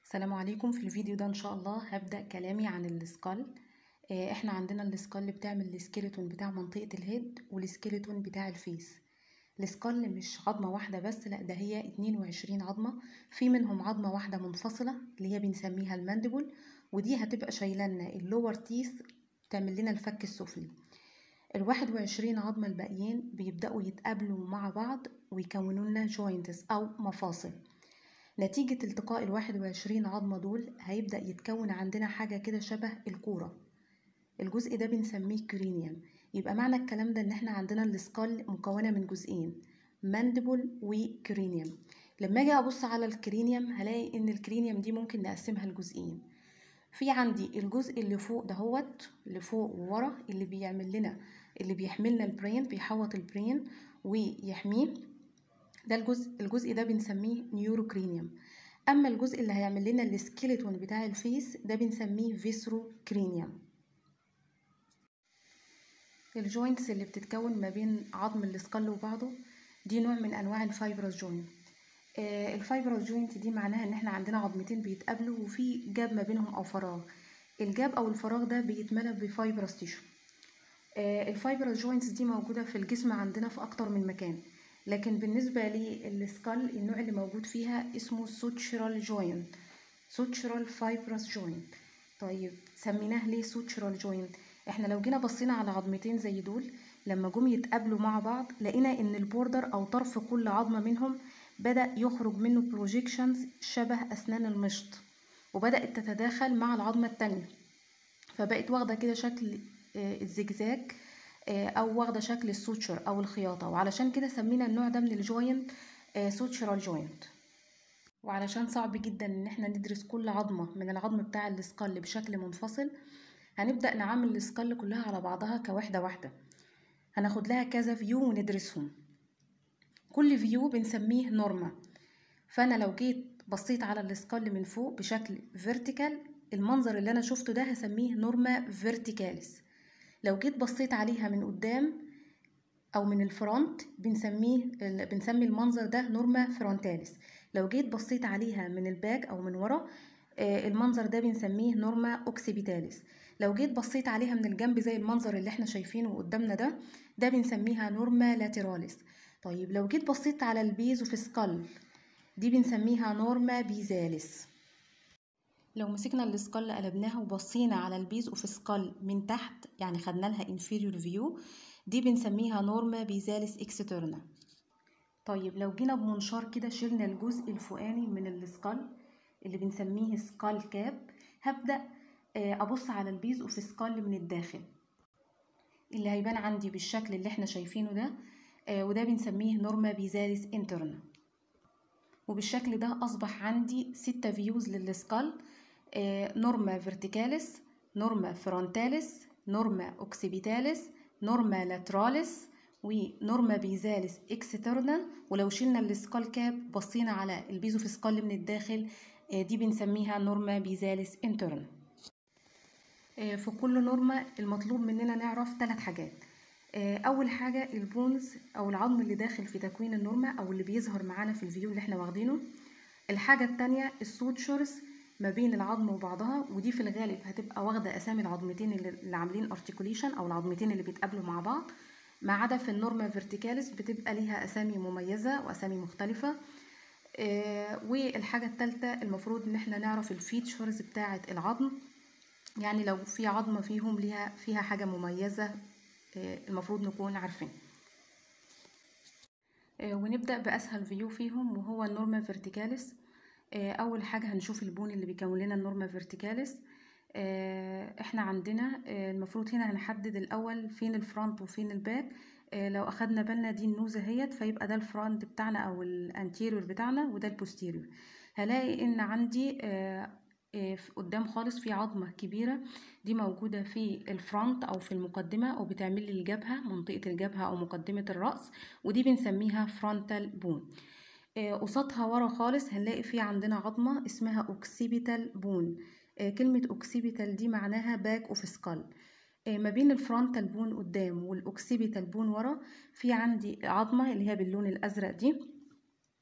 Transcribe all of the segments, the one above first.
السلام عليكم. في الفيديو ده ان شاء الله هبدأ كلامي عن السكال. احنا عندنا السكال اللي بتعمل السكيلتون بتاع منطقة الهيد والسكيلتون بتاع الفيس. السكال مش عظمة واحدة بس، لا ده هي 22 عظمة، في منهم عظمة واحدة منفصلة اللي هي بنسميها المانديبل، ودي هتبقى شايلنا اللور تيث، تعمل لنا الفك السفلي. ال21 عظمة الباقيين بيبدأوا يتقابلوا مع بعض ويكونوا لنا جوينتس أو مفاصل. نتيجة التقاء ال21 عظمة دول هيبدأ يتكون عندنا حاجة كده شبه الكورة. الجزء ده بنسميه كرينيوم. يبقى معنى الكلام ده ان احنا عندنا السكال مكونة من جزئين، مانديبل وكرينيوم. لما اجي ابص على الكرينيوم هلاقي ان الكرينيوم دي ممكن نقسمها لجزئين. في عندي الجزء اللي فوق دهوت، اللي فوق وورا، اللي بيعمل لنا، اللي بيحملنا البرين، بيحوط البرين ويحميه، ده الجزء ده بنسميه نيوروكرينيوم. اما الجزء اللي هيعمل لنا السكيلتون بتاع الفيس ده بنسميه فيسروكرينيوم. الجوينتس اللي بتتكون ما بين عظم السكال وبعضه دي نوع من انواع الفايبرس جوينت. الفايبرس جوينت دي معناها ان احنا عندنا عظمتين بيتقابلوا وفي جاب ما بينهم او فراغ. الجاب او الفراغ ده بيتملى بفايبرس تيشو. الفايبرس جوينتس دي موجودة في الجسم عندنا في اكتر من مكان، لكن بالنسبة للسكال النوع اللي موجود فيها اسمه سوتشرال جوينت، سوتشرال فايبرس جوينت. طيب سميناه ليه سوتشرال جوينت؟ احنا لو جينا بصينا على عظمتين زي دول، لما جم يتقابلوا مع بعض لقينا ان البوردر او طرف كل عظمة منهم بدأ يخرج منه بروجيكشنز شبه اسنان المشط، وبدأت تتداخل مع العظمة التانية، فبقت واخدة كده شكل الزجزاج، او واخده شكل السوتشر او الخياطه، وعلشان كده سمينا النوع ده من الجوينت سوتشرال جوينت. وعلشان صعب جدا ان احنا ندرس كل عظمه من العظم بتاع السكال بشكل منفصل، هنبدا نعامل السكال كلها على بعضها كوحده واحده، هناخد لها كذا فيو وندرسهم. كل فيو بنسميه نورما. فانا لو جيت بصيت على السكال من فوق بشكل فيرتيكال، المنظر اللي انا شفته ده هسميه نورما فيرتيكاليس. لو جيت بصيت عليها من قدام او من الفرونت بنسمي المنظر ده نورما فرونتاليس. لو جيت بصيت عليها من الباك او من ورا، المنظر ده بنسميه نورما اوكسيبيتاليس. لو جيت بصيت عليها من الجنب زي المنظر اللي احنا شايفينه قدامنا ده بنسميها نورما لاتراليس. طيب لو جيت بصيت على البيز وفي سكال، دي بنسميها نورما بيزاليس. لو مسكنا السكال قلبناها وبصينا على البيز اوف سكال من تحت، يعني خدنا لها inferior view، دي بنسميها نورما بيزاليس اكسترنا. طيب لو جينا بمنشار كده شلنا الجزء الفوقاني من السكال اللي بنسميه سكال كاب، هبدأ ابص على البيز اوف سكال من الداخل، اللي هيبان عندي بالشكل اللي احنا شايفينه ده، وده بنسميه نورما بيزاليس انترنا. وبالشكل ده اصبح عندي 6 فيوز للسكال: نورما فيرتيكاليس، نورما فرونتاليس، نورما اوكسيبيتاليس، نورما لاتراليس، ونورما بيزاليس اكسترنا. ولو شلنا السكال كاب بصينا على البيزو في سكال من الداخل، دي بنسميها نورما بيزاليس انترنا. في كل نورما المطلوب مننا نعرف 3 حاجات. اول حاجه البونز او العظم اللي داخل في تكوين النورما او اللي بيظهر معانا في الفيو اللي احنا واخدينه. الحاجه الثانيه السوتشرز ما بين العظم وبعضها، ودي في الغالب هتبقى واخده اسامي العظمتين اللي عاملين ارتيكوليشن او العظمتين اللي بيتقابلوا مع بعض، ما عدا في النورما فيرتيكاليس بتبقى ليها اسامي مميزه واسامي مختلفه. والحاجه الثالثه المفروض ان احنا نعرف الفيتشرز بتاعه العظم، يعني لو في عظمه فيهم فيها حاجه مميزه المفروض نكون عارفين. ونبدأ بأسهل فيو فيهم وهو النورما فيرتيكاليس. أول حاجة هنشوف البون اللي بيكون لنا النورما فيرتيكاليس. احنا عندنا المفروض هنا هنحدد الأول فين الفرونت وفين الباك. لو أخدنا بالنا دي النوزة هيت، فيبقى ده الفرونت بتاعنا أو الانتيريور بتاعنا، وده البوستيريور. هلاقي إن عندي قدام خالص في عظمة كبيرة، دي موجودة في الفرونت أو في المقدمة أو بتعمل لي الجبهة، منطقة الجبهة أو مقدمة الرأس، ودي بنسميها فرونتال بون. قصادها ورا خالص هنلاقي في عندنا عظمة اسمها اوكسيبيتال بون. كلمة اوكسيبيتال دي معناها باك اوف سكال. ما بين الفرونتال بون قدام والاوكسيبيتال بون ورا في عندي عظمة اللي هي باللون الأزرق دي،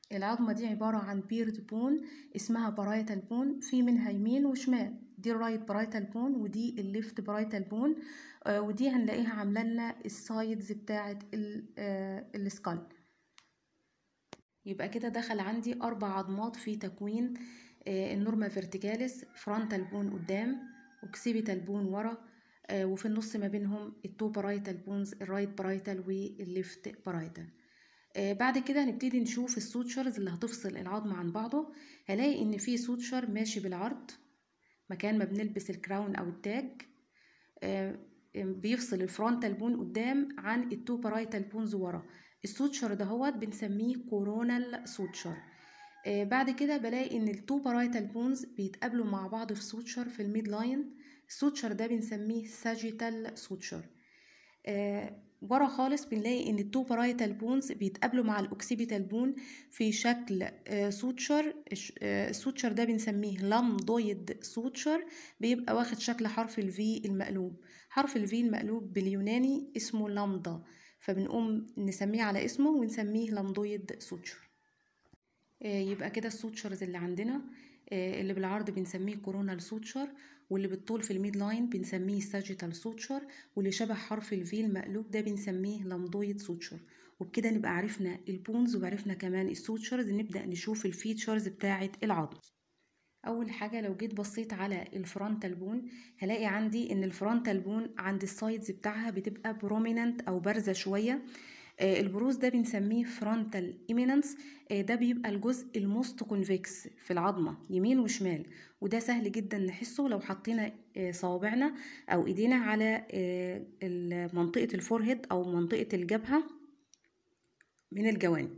العظمة دي عبارة عن بيرد بون اسمها بارايتال بون، في منها يمين وشمال، دي الرايت بارايتال بون ودي الليفت بارايتال بون، ودي هنلاقيها عاملة لنا السايدز بتاعة السكال. يبقى كده دخل عندي 4 عظمات في تكوين النورما فيرتيكاليس، فرونتال بون قدام، اوكسيبيتال بون ورا، وفي النص ما بينهم التو بارايتال بونز، الرايت بارايتال والليفت بارايتال. بعد كده هنبتدي نشوف السوتشرز اللي هتفصل العظم عن بعضه. هلاقي ان في سوتشر ماشي بالعرض مكان ما بنلبس الكراون او التاج، بيفصل الفرونتال بون قدام عن التو بارايتال بونز ورا. السوتشر دهوت بنسميه كورونال سوتشر. بعد كده بلاقي ان التو بارايتال بونز بيتقابلوا مع بعض في سوتشر في الميد لاين، السوتشر ده بنسميه ساجيتال سوتشر. ورا خالص بنلاقي ان التو بارايتال بونز بيتقابلوا مع الاوكسيبيتال بون في شكل سوتشر. السوتشر ده بنسميه لامدويد سوتشر، بيبقى واخد شكل حرف الفي المقلوب. حرف الفي المقلوب باليوناني اسمه لامدا، فبنقوم نسميه على اسمه ونسميه لامدويد سوتشر. يبقى كده السوتشرز اللي عندنا، اللي بالعرض بنسميه كورونال سوتشر، واللي بالطول في الميد لاين بنسميه ساجيتال سوتشر، واللي شبه حرف الفي المقلوب ده بنسميه لامدويد سوتشر. وبكده نبقى عرفنا البونز وعرفنا كمان السوتشرز. نبدأ نشوف الفيتشرز بتاعة العظم. اول حاجه لو جيت بصيت على الفرونتال بون هلاقي عندي ان الفرونتال بون عند السايدز بتاعها بتبقى بروميننت او بارزه شويه. البروز ده بنسميه فرونتال ايميننس. ده بيبقى الجزء الموست كونفكس في العظمه يمين وشمال، وده سهل جدا نحسه لو حطينا صوابعنا او ايدينا على منطقه الفورهيد او منطقه الجبهه من الجوانب.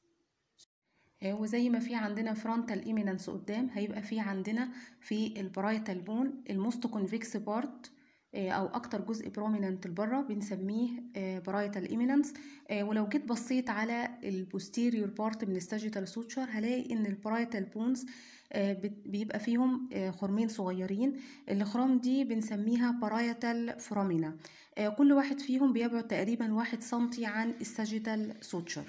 وزي ما في عندنا فرونتال ايميننس قدام، هيبقى في عندنا في البرايتال بون الموست كونفكس بارت او اكتر جزء بروميننت لبره بنسميه برايتال ايميننس. ولو جيت بصيت على البوستيريور بارت من الساجيتال سوتشر هلاقي ان البرايتال بونز بيبقى فيهم خرمين صغيرين، الخرام دي بنسميها بارايتال فرامينا. كل واحد فيهم بيبعد تقريبا 1 سنتي عن الساجيتال سوتشر.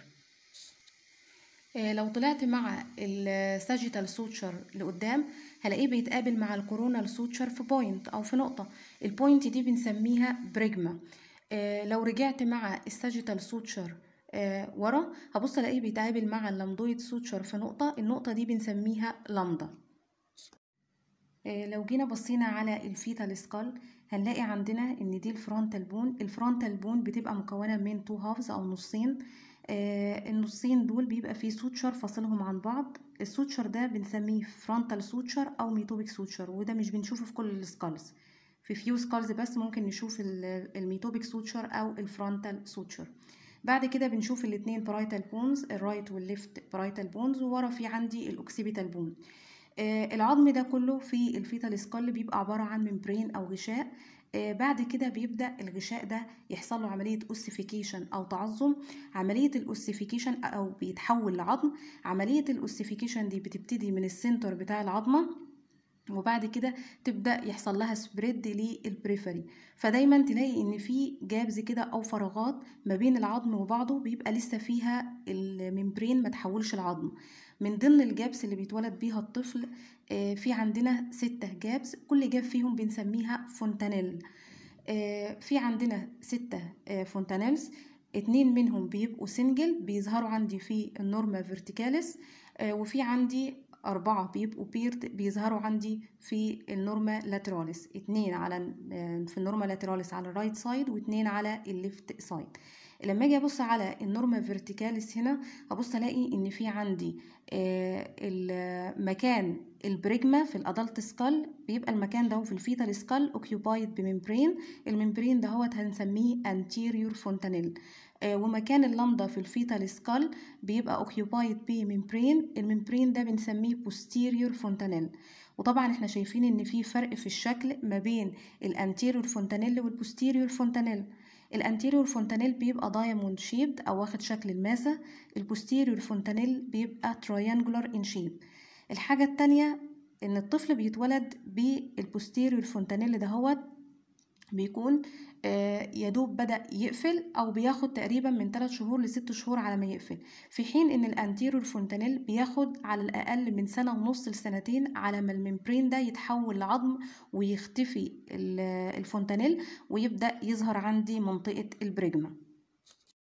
لو طلعت مع الساجيتال سوتشر لقدام هلاقيه بيتقابل مع الكورونال سوتشر في بوينت او في نقطة، البوينت دي بنسميها بريجما. لو رجعت مع الساجيتال سوتشر ورا هبص الاقيه بيتقابل مع اللامدويد سوتشر في نقطة، النقطة دي بنسميها لامدا. لو جينا بصينا على الفيتال سكال هنلاقي عندنا ان دي الفرونتال بون. الفرونتال بون بتبقى مكونة من 2 هافز او نصين. النصين دول بيبقى فيه سوتشر فاصلهم عن بعض، السوتشر ده بنسميه فرونتال سوتشر او ميتوبيك سوتشر، وده مش بنشوفه في كل السكالز، في فيو سكالز بس ممكن نشوف الميتوبيك سوتشر او الفرونتال سوتشر. بعد كده بنشوف الاتنين برايتال بونز، الرايت والليفت برايتال بونز، وورا في عندي الاوكسيبيتال بون. العظم ده كله في الفيتال سكال بيبقى عبارة عن ممبرين أو غشاء. بعد كده بيبدأ الغشاء ده يحصل له عملية أوسيفيكيشن أو تعظم. عملية الأوسيفيكيشن أو بيتحول لعظم. عملية الأوسيفيكيشن دي بتبتدي من السنتر بتاع العظمة، وبعد كده تبدأ يحصل لها سبريد للبريفري، فدايما تلاقي ان في جابز كده او فراغات ما بين العظم وبعضه بيبقى لسه فيها الممبرين ما تحولش العظم. من ضمن الجابس اللي بيتولد بيها الطفل في عندنا 6 جابس، كل جاب فيهم بنسميها فونتانيل. في عندنا 6 فونتانيلز، 2 منهم بيبقوا سنجل بيظهروا عندي في النورما فيرتيكاليس، وفي عندي 4 بيبقوا بيرد بيظهروا عندي في النورما لاتراليس، 2 على في النورما لاتراليس على الرايت سايد و2 على الليفت سايد. لما اجي ابص على النورما فيرتيكاليس هنا هبص الاقي ان في عندي المكان البريجما في الادلت سكال، بيبقى المكان ده في الفيتال سكال اوكيوبايد بممبرين، الممبرين ده هنسميه anterior fontanelle. ومكان اللمضة في الفيتال سكال بيبقى اوكيوبايد بممبرين، الممبرين ده بنسميه posterior fontanelle. وطبعا احنا شايفين ان في فرق في الشكل ما بين الانتيريور فونتانيل والبوستيريور فونتانيل. الانتيريور فونتانيل بيبقى دايموند شيبد او واخد شكل الماسة، البوستيريور فونتانيل بيبقى تريانجولار ان شيب. الحاجة التانية ان الطفل بيتولد بالبوستيريور فونتانيل دهوت بيكون يدوب بدأ يقفل أو بياخد تقريبا من 3 شهور ل6 شهور على ما يقفل، في حين إن الأنتيريور فونتانيل بياخد على الأقل من 1.5 سنة ل2 على ما الممبرين ده يتحول لعظم ويختفي الفونتانيل ويبدأ يظهر عندي منطقة البريجما.